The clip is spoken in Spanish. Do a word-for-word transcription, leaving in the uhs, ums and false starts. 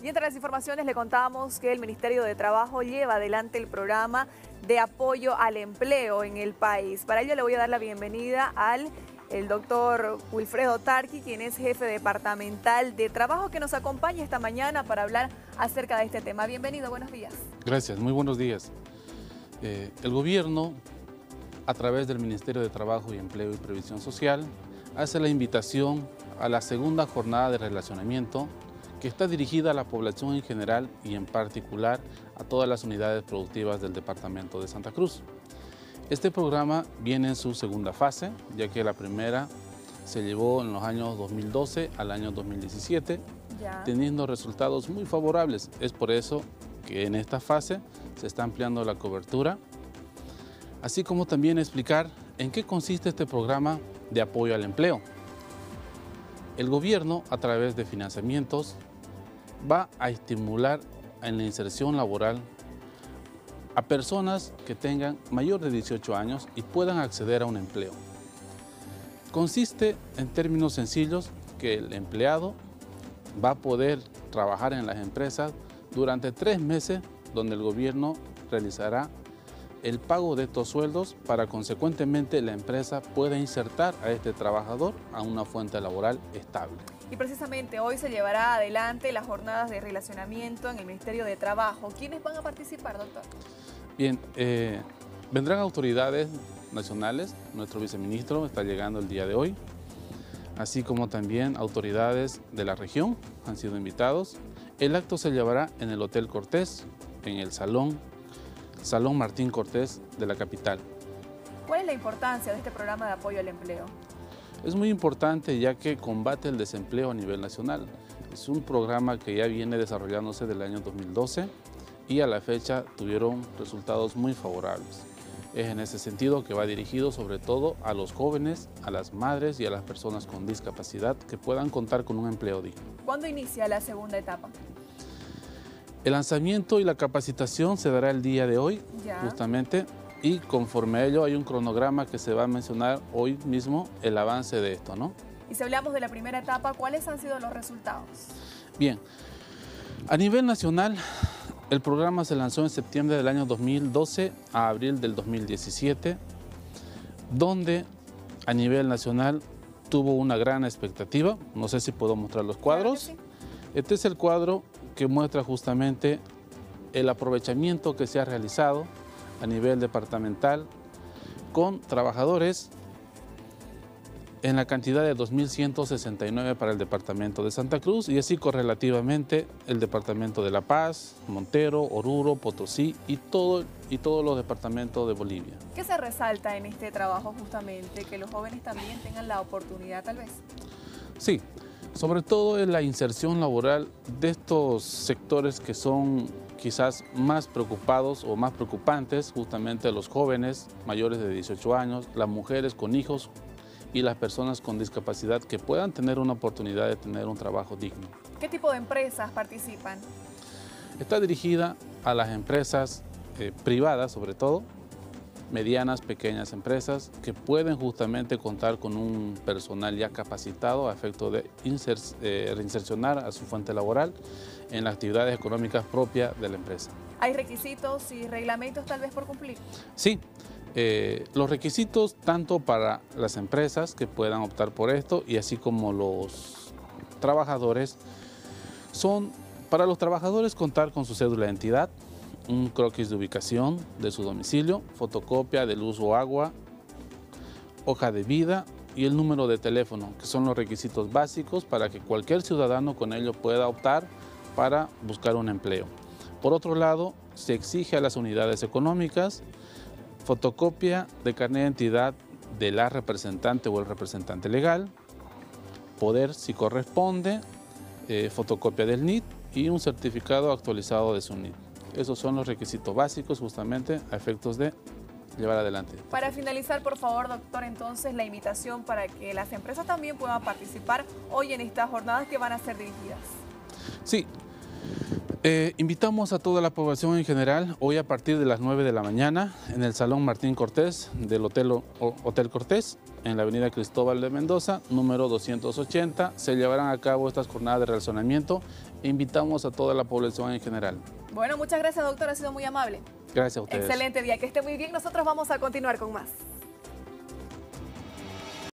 Y entre las informaciones le contamos que el Ministerio de Trabajo lleva adelante el programa de apoyo al empleo en el país. Para ello le voy a dar la bienvenida al el doctor Wilfredo Tarqui, quien es jefe departamental de trabajo, que nos acompaña esta mañana para hablar acerca de este tema. Bienvenido, buenos días. Gracias, muy buenos días. Eh, el gobierno, a través del Ministerio de Trabajo y Empleo y Previsión Social, hace la invitación a la segunda jornada de relacionamiento que está dirigida a la población en general y en particular a todas las unidades productivas del departamento de Santa Cruz. Este programa viene en su segunda fase, ya que la primera se llevó en los años dos mil doce al año dos mil diecisiete, ya. teniendo resultados muy favorables. Es por eso que en esta fase se está ampliando la cobertura, así como también explicar en qué consiste este programa de apoyo al empleo. El gobierno, a través de financiamientos, va a estimular en la inserción laboral a personas que tengan mayor de dieciocho años y puedan acceder a un empleo. Consiste, en términos sencillos, que el empleado va a poder trabajar en las empresas durante tres meses, donde el gobierno realizará el pago de estos sueldos para consecuentemente la empresa pueda insertar a este trabajador a una fuente laboral estable. Y precisamente hoy se llevará adelante las jornadas de relacionamiento en el Ministerio de Trabajo. ¿Quiénes van a participar, doctor? Bien, eh, vendrán autoridades nacionales, nuestro viceministro está llegando el día de hoy, así como también autoridades de la región han sido invitados. El acto se llevará en el Hotel Cortés, en el Salón, Salón Martín Cortés de la capital. ¿Cuál es la importancia de este programa de apoyo al empleo? Es muy importante ya que combate el desempleo a nivel nacional. Es un programa que ya viene desarrollándose del año dos mil doce y a la fecha tuvieron resultados muy favorables. Es en ese sentido que va dirigido sobre todo a los jóvenes, a las madres y a las personas con discapacidad que puedan contar con un empleo digno. ¿Cuándo inicia la segunda etapa? El lanzamiento y la capacitación se dará el día de hoy, ya. justamente, y conforme a ello hay un cronograma que se va a mencionar hoy mismo el avance de esto, ¿no? Y si hablamos de la primera etapa, ¿cuáles han sido los resultados? Bien, a nivel nacional, el programa se lanzó en septiembre del año dos mil doce a abril del dos mil diecisiete, donde a nivel nacional tuvo una gran expectativa. No sé si puedo mostrar los cuadros. Claro que sí. Este es el cuadro que muestra justamente el aprovechamiento que se ha realizado a nivel departamental con trabajadores en la cantidad de dos mil ciento sesenta y nueve para el departamento de Santa Cruz y así correlativamente el departamento de La Paz, Montero, Oruro, Potosí y, todo, y todos los departamentos de Bolivia. ¿Qué se resalta en este trabajo justamente? Que los jóvenes también tengan la oportunidad tal vez. Sí, sobre todo en la inserción laboral de estos sectores que son quizás más preocupados o más preocupantes, justamente los jóvenes mayores de dieciocho años, las mujeres con hijos y las personas con discapacidad que puedan tener una oportunidad de tener un trabajo digno. ¿Qué tipo de empresas participan? Está dirigida a las empresas eh, privadas, sobre todo, medianas, pequeñas empresas que pueden justamente contar con un personal ya capacitado a efecto de inser, eh, reinsercionar a su fuente laboral en las actividades económicas propias de la empresa. ¿Hay requisitos y reglamentos tal vez por cumplir? Sí, eh, los requisitos tanto para las empresas que puedan optar por esto y así como los trabajadores son para los trabajadores contar con su cédula de identidad, un croquis de ubicación de su domicilio, fotocopia de luz o agua, hoja de vida y el número de teléfono, que son los requisitos básicos para que cualquier ciudadano con ello pueda optar para buscar un empleo. Por otro lado, se exige a las unidades económicas fotocopia de carnet de identidad de la representante o el representante legal, poder, si corresponde, eh, fotocopia del N I T y un certificado actualizado de su N I T. Esos son los requisitos básicos justamente a efectos de llevar adelante. Para finalizar, por favor, doctor, entonces la invitación para que las empresas también puedan participar hoy en estas jornadas que van a ser dirigidas. Sí, Eh, invitamos a toda la población en general, hoy a partir de las nueve de la mañana, en el Salón Martín Cortés del Hotel, o, Hotel Cortés, en la avenida Cristóbal de Mendoza, número doscientos ochenta. Se llevarán a cabo estas jornadas de relacionamiento e invitamos a toda la población en general. Bueno, muchas gracias, doctor, ha sido muy amable. Gracias a ustedes. Excelente día, que esté muy bien. Nosotros vamos a continuar con más.